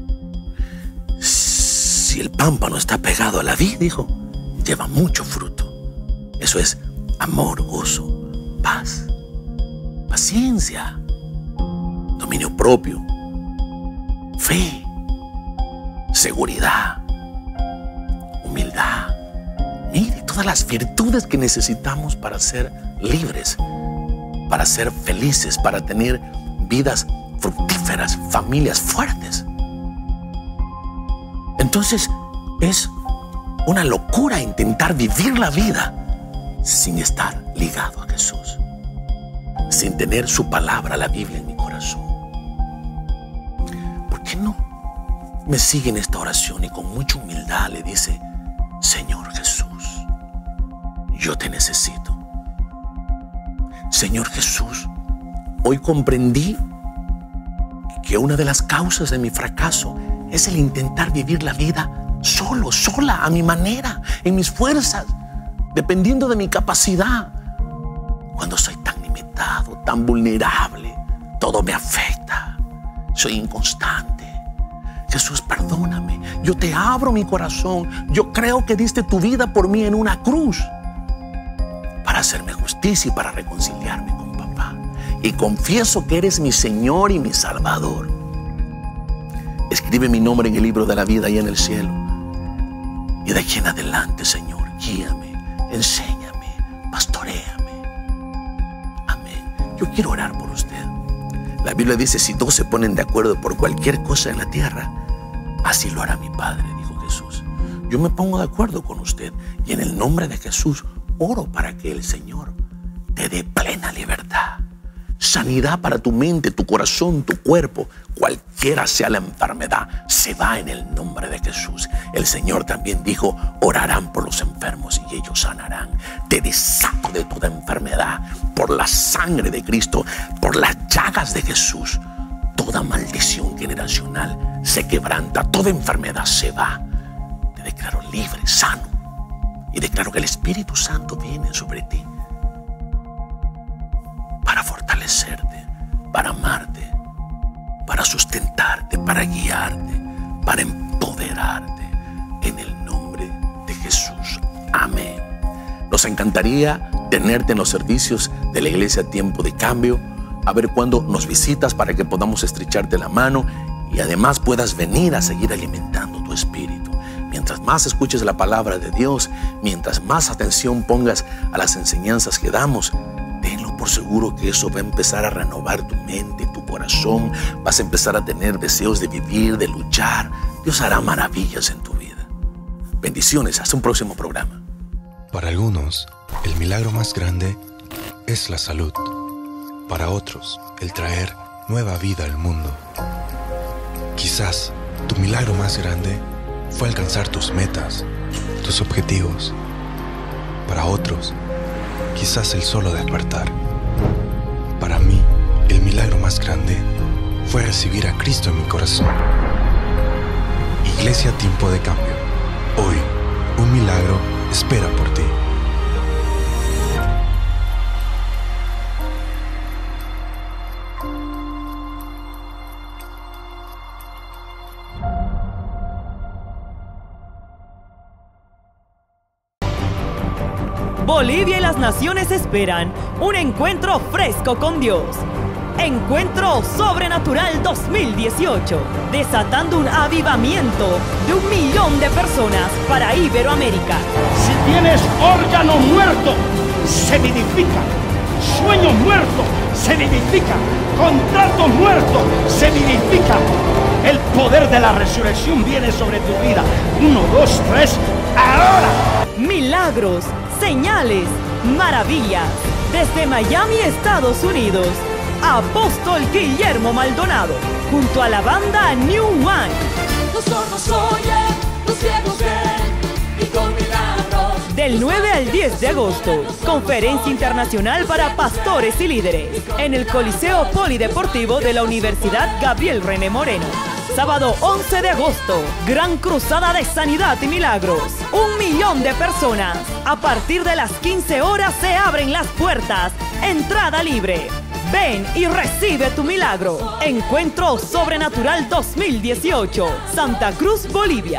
Si el pámpano está pegado a la vid, dijo, lleva mucho fruto. Eso es amor, gozo, paz, paciencia, dominio propio, fe, seguridad, humildad. Mire, todas las virtudes que necesitamos para ser libres, para ser felices, para tener vidas fructíferas, familias fuertes. Entonces, es una locura intentar vivir la vida sin estar ligado a Jesús, sin tener su palabra, la Biblia, en mi corazón. ¿Por qué no me sigue en esta oración y con mucha humildad le dice: Señor Jesús, yo te necesito. Señor Jesús, hoy comprendí que que una de las causas de mi fracaso es el intentar vivir la vida solo, sola, a mi manera, en mis fuerzas, dependiendo de mi capacidad. Cuando soy tan limitado, tan vulnerable, todo me afecta. Soy inconstante. Jesús, perdóname. Yo te abro mi corazón. Yo creo que diste tu vida por mí en una cruz para hacerme justicia y para reconciliarme con papá. Y confieso que eres mi Señor y mi Salvador. Escribe mi nombre en el libro de la vida allá en el cielo. Y de aquí en adelante, Señor, guíame, enséñame, pastoréame. Amén. Yo quiero orar por usted. La Biblia dice, si todos se ponen de acuerdo por cualquier cosa en la tierra, así lo hará mi Padre, dijo Jesús. Yo me pongo de acuerdo con usted y en el nombre de Jesús oro para que el Señor te dé plena libertad, sanidad para tu mente, tu corazón, tu cuerpo. Cualquiera sea la enfermedad, se va en el nombre de Jesús. El Señor también dijo, orarán por los enfermos y ellos sanarán. Te desato de toda enfermedad por la sangre de Cristo, por las llagas de Jesús. Toda maldición generacional se quebranta, toda enfermedad se va. Te declaro libre, sano, y declaro que el Espíritu Santo viene sobre ti para fortalecerte, para amarte, para sustentarte, para guiarte, para empoderarte, en el nombre de Jesús. Amén. Nos encantaría tenerte en los servicios de la iglesia Tiempo de Cambio, a ver cuándo nos visitas para que podamos estrecharte la mano y además puedas venir a seguir alimentando tu espíritu. Mientras más escuches la palabra de Dios, mientras más atención pongas a las enseñanzas que damos, tenlo por seguro que eso va a empezar a renovar tu mente, tu corazón. Vas a empezar a tener deseos de vivir, de luchar. Dios hará maravillas en tu vida. Bendiciones, hasta un próximo programa. Para algunos, el milagro más grande es la salud. Para otros, el traer nueva vida al mundo. Quizás tu milagro más grande fue alcanzar tus metas, tus objetivos. Para otros, quizás el solo despertar. Para mí, el milagro más grande fue recibir a Cristo en mi corazón. Iglesia Tiempo de Cambio. Hoy, un milagro espera por ti. Bolivia y las naciones esperan un encuentro fresco con Dios. Encuentro Sobrenatural dos mil dieciocho, desatando un avivamiento de un millón de personas para Iberoamérica. Si tienes órgano muerto, se vivifica. Sueños muertos, se vivifica. Contrato muerto, se vivifica. El poder de la resurrección viene sobre tu vida. Uno, dos, tres, ahora. Milagros, señales, maravillas. Desde Miami, Estados Unidos, Apóstol Guillermo Maldonado, junto a la banda New Wine. Los sordos oyen, los ciegos ven, y con milagros. Del nueve al diez de agosto, conferencia internacional para pastores y líderes, en el Coliseo Polideportivo de la Universidad Gabriel René Moreno. Sábado once de agosto, gran cruzada de sanidad y milagros. Un millón de personas. A partir de las quince horas se abren las puertas. Entrada libre. Ven y recibe tu milagro. Encuentro Sobrenatural dos mil dieciocho, Santa Cruz, Bolivia.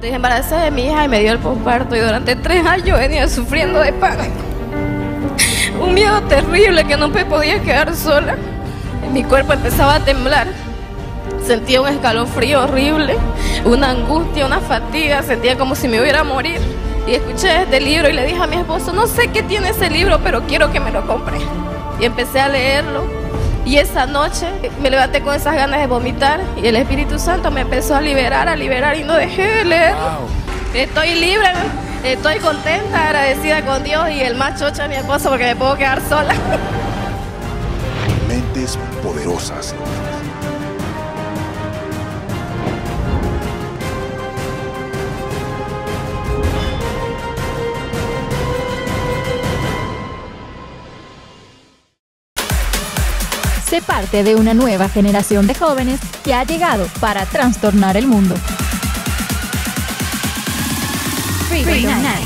Estoy embarazada de mi hija y me dio el posparto y durante tres años venía sufriendo de pánico. Un miedo terrible que no me podía quedar sola. Mi cuerpo empezaba a temblar. Sentía un escalofrío horrible, una angustia, una fatiga, sentía como si me hubiera a morir. Y escuché este libro y le dije a mi esposo, no sé qué tiene ese libro, pero quiero que me lo compre. Y empecé a leerlo. Y esa noche me levanté con esas ganas de vomitar y el Espíritu Santo me empezó a liberar, a liberar y no dejé de leer. Wow. Estoy libre, estoy contenta, agradecida con Dios y el más chocho es mi esposo porque me puedo quedar sola. Mentes poderosas. Sé parte de una nueva generación de jóvenes que ha llegado para trastornar el mundo. Freedom Night.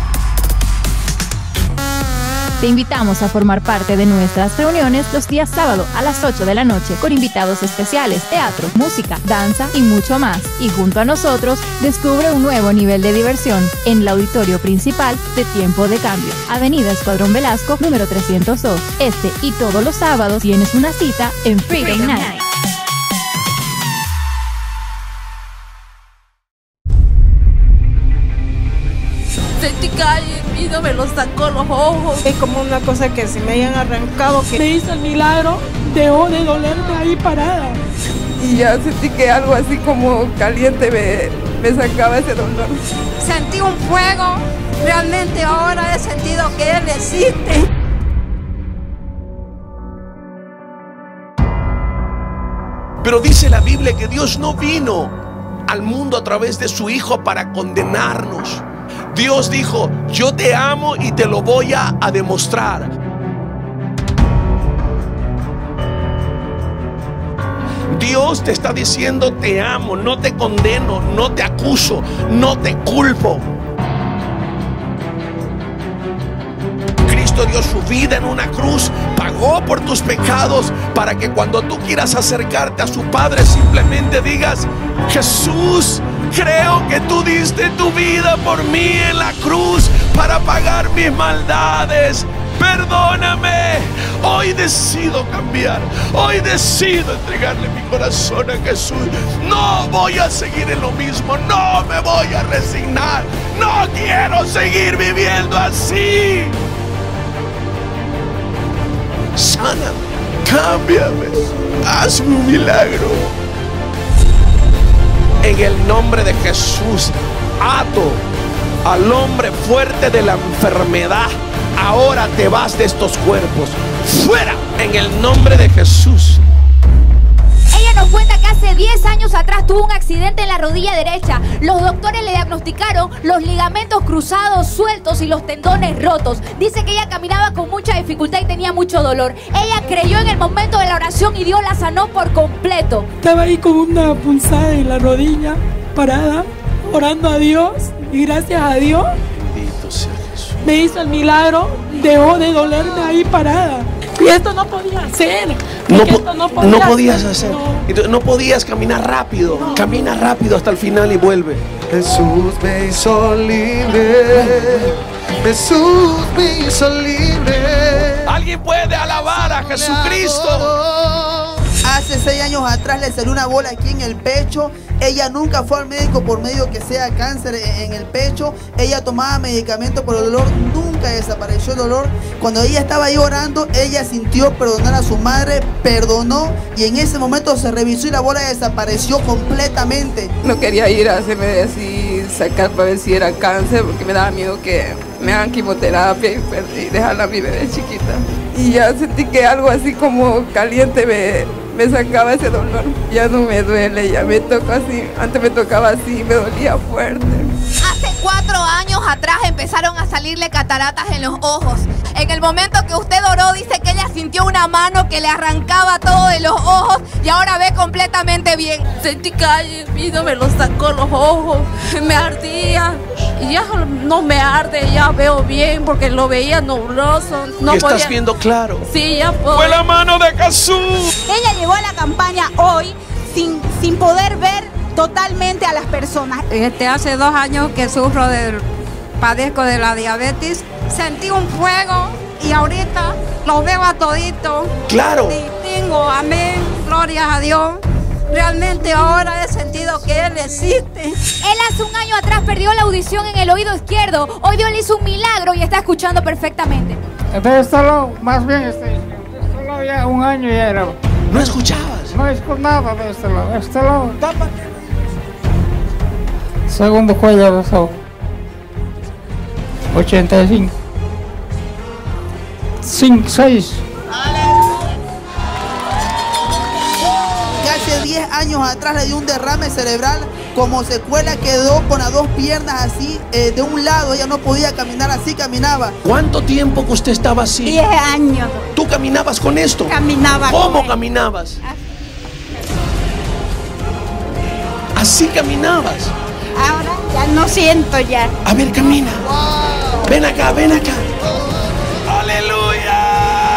Te invitamos a formar parte de nuestras reuniones los días sábado a las ocho de la noche con invitados especiales, teatro, música, danza y mucho más. Y junto a nosotros descubre un nuevo nivel de diversión en el auditorio principal de Tiempo de Cambio, Avenida Escuadrón Velasco, número trescientos dos. Este y todos los sábados tienes una cita en Freedom, Freedom Night. Night. Sentí calle y no me lo sacó los ojos. Es como una cosa que si me hayan arrancado, que me hizo el milagro, dejó de dolerme ahí parada. Y ya sentí que algo así como caliente me, me sacaba ese dolor. Sentí un fuego, realmente ahora he sentido que Él existe. Pero dice la Biblia que Dios no vino al mundo a través de su Hijo para condenarnos. Dios dijo, yo te amo y te lo voy a, a demostrar. Dios te está diciendo, te amo, no te condeno, no te acuso, no te culpo. Cristo dio su vida en una cruz, pagó por tus pecados, para que cuando tú quieras acercarte a su Padre simplemente digas, Jesús, creo que tú diste tu vida por mí en la cruz para pagar mis maldades. Perdóname. Hoy decido cambiar. Hoy decido entregarle mi corazón a Jesús. No voy a seguir en lo mismo. No me voy a resignar. No quiero seguir viviendo así. Sáname, cámbiame, hazme un milagro. En el nombre de Jesús, ato al hombre fuerte de la enfermedad. Ahora te vas de estos cuerpos. Fuera, en el nombre de Jesús. Ella nos cuenta que hace diez años atrás tuvo un accidente en la rodilla derecha. Los doctores le diagnosticaron los ligamentos cruzados, sueltos y los tendones rotos. Dice que ella caminaba con mucha dificultad y tenía mucho dolor. Ella creyó en el momento de la oración y Dios la sanó por completo. Estaba ahí con una punzada en la rodilla, parada, orando a Dios, y gracias a Dios bendito sea Jesús, me hizo el milagro, dejó de dolerme ahí parada. Y esto no podía ser. No, po no, podía no podías hacer. No. Entonces, no podías caminar rápido. No. Camina rápido hasta el final y vuelve. Jesús me hizo libre. Jesús me hizo libre. Alguien puede alabar a Jesucristo. Hace seis años atrás le salió una bola aquí en el pecho. Ella nunca fue al médico por medio que sea cáncer en el pecho. Ella tomaba medicamento por el dolor, nunca desapareció el dolor. Cuando ella estaba ahí orando, ella sintió perdonar a su madre, perdonó, y en ese momento se revisó y la bola desapareció completamente. No quería ir a hacerme así, sacar para ver si era cáncer, porque me daba miedo que me hagan quimioterapia y, y dejarla a mi bebé chiquita. Y ya sentí que algo así como caliente me... me sacaba ese dolor. Ya no me duele, ya me toca así. Antes me tocaba así, me dolía fuerte. Hace cuatro años atrás empezaron a salirle cataratas en los ojos. En el momento que usted oró, dice que ella sintió una mano que le arrancaba todo de los ojos y ahora ve completamente bien. Sentí calle y no me lo sacó los ojos, me ardía. Y ya no me arde, ya veo bien porque lo veía nubloso. No ¿Y podía... estás viendo claro? Sí, ya puedo. ¡Fue la mano de Jesús! Ella llegó a la campaña hoy sin, sin poder ver totalmente a las personas. Este, hace dos años que sufro del, padezco de la diabetes, sentí un fuego y ahorita lo veo a todito. Claro. Distingo, amén, gloria a Dios. Realmente ahora he sentido que Él existe. Él hace un año atrás perdió la audición en el oído izquierdo. Hoy Dios le hizo un milagro y está escuchando perfectamente. De este lado, más bien, este, de este lado ya un año ya era. ¿No escuchabas? No escuchaba de este lado, de este lado. Segundo cuello de eso. ochenta y cinco. cinco, seis. Que hace diez años atrás le dio un derrame cerebral, como secuela quedó con las dos piernas así, eh, de un lado, ella no podía caminar, así caminaba. ¿Cuánto tiempo que usted estaba así? diez años. ¿Tú caminabas con esto? Caminaba. ¿Cómo con caminabas? Así caminabas. Ahora ya no siento ya. A ver, camina. Wow. Ven acá, ven acá. Aleluya.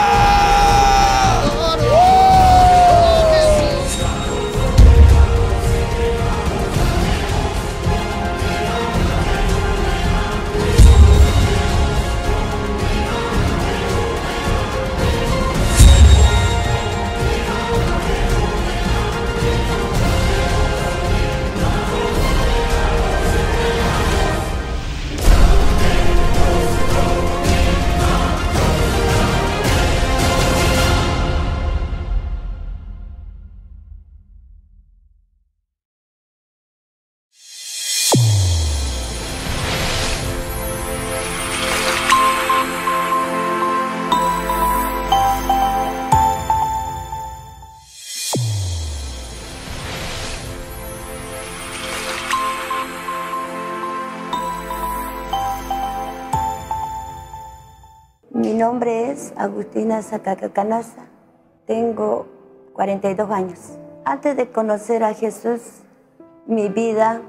Mi nombre es Agustina Zacacacanaza, tengo cuarenta y dos años. Antes de conocer a Jesús, mi vida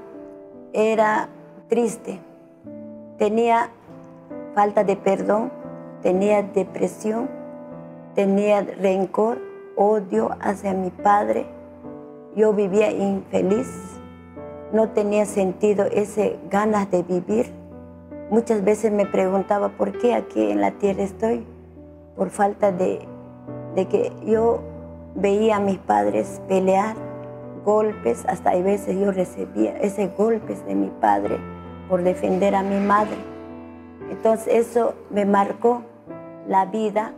era triste. Tenía falta de perdón, tenía depresión, tenía rencor, odio hacia mi padre. Yo vivía infeliz, no tenía sentido ese ganas de vivir. Muchas veces me preguntaba por qué aquí en la tierra estoy, por falta de, de que yo veía a mis padres pelear, golpes, hasta hay veces yo recibía esos golpes de mi padre por defender a mi madre. Entonces eso me marcó la vida.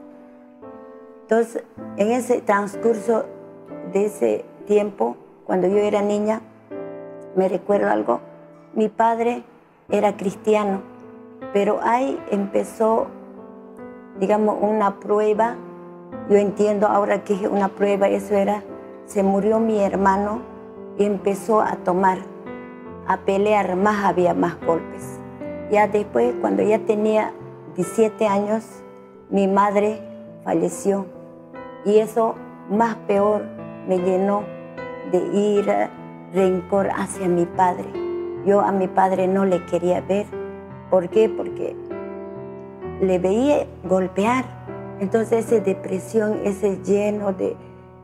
Entonces en ese transcurso de ese tiempo, cuando yo era niña, me recuerdo algo, mi padre era cristiano. Pero ahí empezó, digamos, una prueba. Yo entiendo ahora que es una prueba, eso era, se murió mi hermano y empezó a tomar, a pelear más, había más golpes. Ya después, cuando ya tenía diecisiete años, mi madre falleció. Y eso más peor me llenó de ira, rencor hacia mi padre. Yo a mi padre no le quería ver. ¿Por qué? Porque le veía golpear. Entonces esa depresión, ese lleno de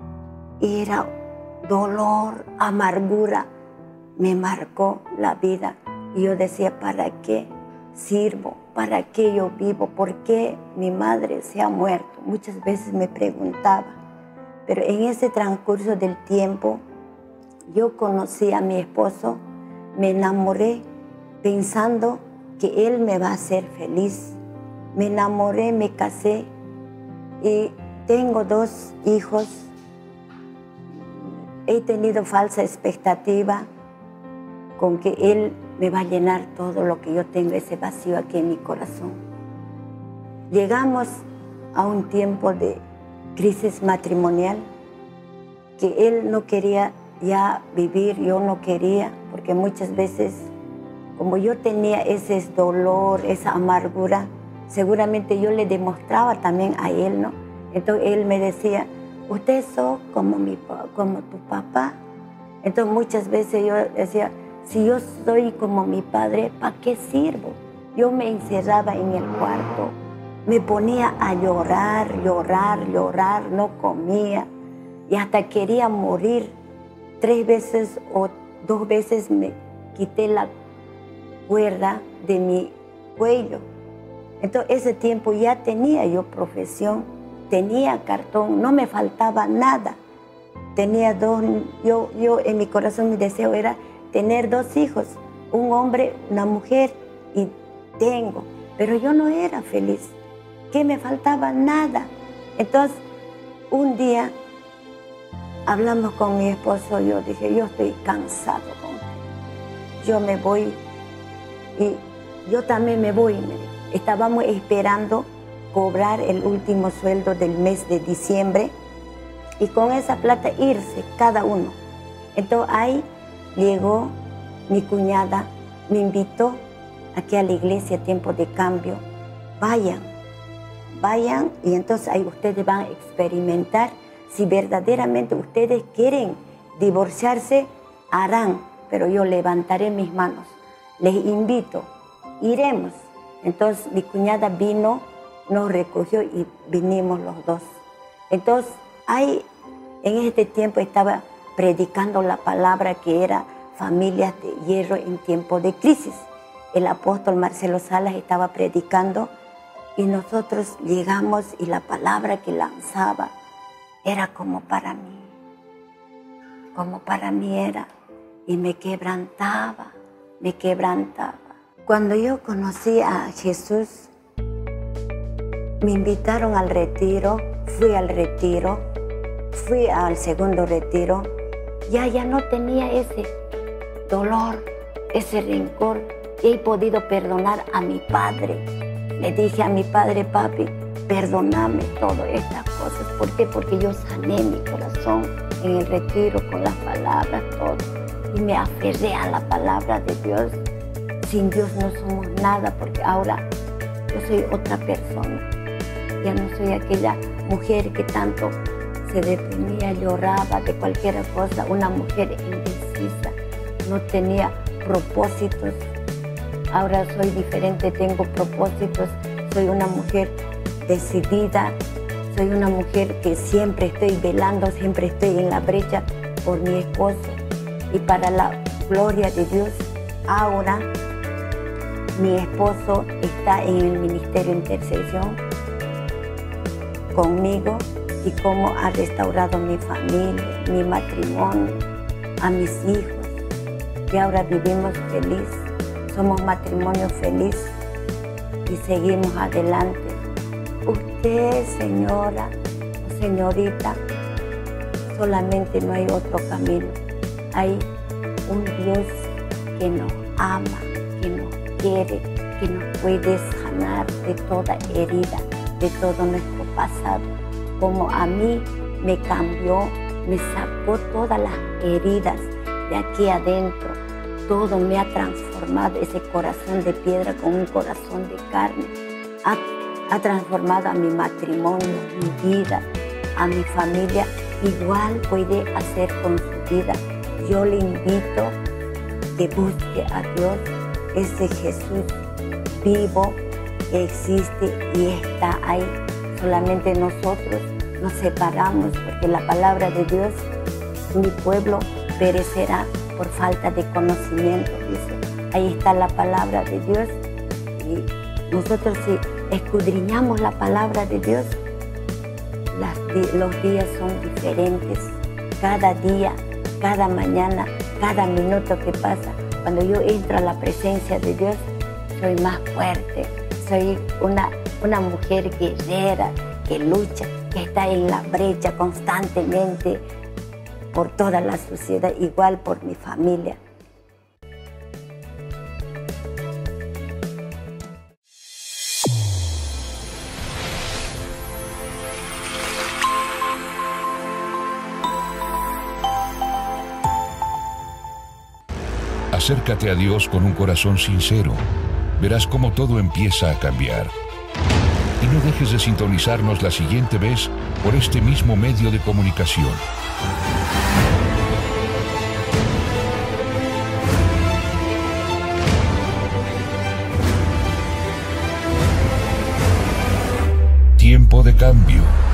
ira, dolor, amargura, me marcó la vida. Y yo decía, ¿para qué sirvo? ¿Para qué yo vivo? ¿Por qué mi madre se ha muerto? Muchas veces me preguntaba. Pero en ese transcurso del tiempo, yo conocí a mi esposo, me enamoré pensando que él me va a hacer feliz. Me enamoré, me casé y tengo dos hijos. He tenido falsa expectativa con que él me va a llenar todo lo que yo tengo, ese vacío aquí en mi corazón. Llegamos a un tiempo de crisis matrimonial que él no quería ya vivir, yo no quería, porque muchas veces como yo tenía ese dolor, esa amargura, seguramente yo le demostraba también a él, ¿no? Entonces él me decía, usted sos como, mi, como tu papá. Entonces muchas veces yo decía, si yo soy como mi padre, ¿para qué sirvo? Yo me encerraba en el cuarto, me ponía a llorar, llorar, llorar, no comía y hasta quería morir tres veces o dos veces me quité la cuerda de mi cuello. Entonces, ese tiempo ya tenía yo profesión, tenía cartón, no me faltaba nada. Tenía dos, yo, yo en mi corazón mi deseo era tener dos hijos, un hombre, una mujer, y tengo. Pero yo no era feliz, que me faltaba nada. Entonces, un día hablamos con mi esposo, yo dije, yo estoy cansado con él. Yo me voy y yo también me voy. Me dijo. Estábamos esperando cobrar el último sueldo del mes de diciembre y con esa plata irse cada uno. Entonces ahí llegó mi cuñada, me invitó aquí a la iglesia, tiempo de cambio. Vayan, vayan y entonces ahí ustedes van a experimentar si verdaderamente ustedes quieren divorciarse, harán, pero yo levantaré mis manos. Les invito, iremos. Entonces mi cuñada vino, nos recogió y vinimos los dos. Entonces ahí en este tiempo estaba predicando la palabra que era familias de hierro en tiempo de crisis. El apóstol Marcelo Salas estaba predicando y nosotros llegamos y la palabra que lanzaba era como para mí, como para mí era, y me quebrantaba, me quebrantaba. Cuando yo conocí a Jesús, me invitaron al retiro, fui al retiro, fui al segundo retiro, ya, ya no tenía ese dolor, ese rencor, y he podido perdonar a mi padre. Le dije a mi padre, papi, perdóname todas estas cosas. ¿Por qué? Porque yo sané mi corazón en el retiro con las palabras, todo. Y me aferré a la palabra de Dios. Sin Dios no somos nada, porque ahora yo soy otra persona. Ya no soy aquella mujer que tanto se deprimía, lloraba de cualquier cosa. Una mujer indecisa, no tenía propósitos. Ahora soy diferente, tengo propósitos. Soy una mujer decidida, soy una mujer que siempre estoy velando, siempre estoy en la brecha por mi esposo. Y para la gloria de Dios, ahora mi esposo está en el Ministerio de Intercesión conmigo y cómo ha restaurado mi familia, mi matrimonio, a mis hijos. Y ahora vivimos feliz, somos matrimonio feliz y seguimos adelante. Usted, señora o señorita, solamente no hay otro camino. Hay un Dios que nos ama, que nos quiere, que nos puede sanar de toda herida, de todo nuestro pasado. Como a mí me cambió, me sacó todas las heridas de aquí adentro. Todo me ha transformado, ese corazón de piedra con un corazón de carne. Ha, ha transformado a mi matrimonio, mi vida, a mi familia. Igual puede hacer con su vida. Yo le invito que busque a Dios, ese Jesús vivo que existe y está ahí. Solamente nosotros nos separamos porque la palabra de Dios, mi pueblo perecerá por falta de conocimiento, dice. Ahí está la palabra de Dios y nosotros si escudriñamos la palabra de Dios, las, los días son diferentes. Cada día, cada mañana, cada minuto que pasa, cuando yo entro a la presencia de Dios, soy más fuerte, soy una, una mujer guerrera que lucha, que está en la brecha constantemente por toda la sociedad, igual por mi familia. Acércate a Dios con un corazón sincero. Verás cómo todo empieza a cambiar. Y no dejes de sintonizarnos la siguiente vez por este mismo medio de comunicación. Tiempo de cambio.